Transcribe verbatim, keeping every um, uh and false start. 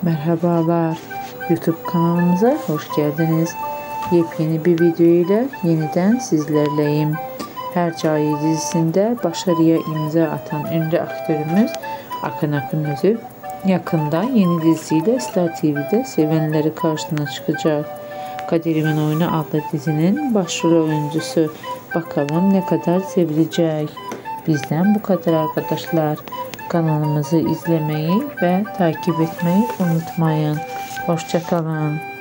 Merhabalar, YouTube kanalımıza hoş geldiniz. Yepyeni bir video ile yeniden sizlerleyim. Hercai dizisinde başarıya imza atan ünlü aktörümüz Akın Akınözü yakında yeni dizisiyle Star T V'de sevenleri karşısına çıkacak. Kaderimin Oyunu adlı dizinin başrol oyuncusu. Bakalım ne kadar sevilecek. Bizden bu kadar arkadaşlar. Kanalımızı izlemeyi ve takip etmeyi unutmayın. Hoşça kalın.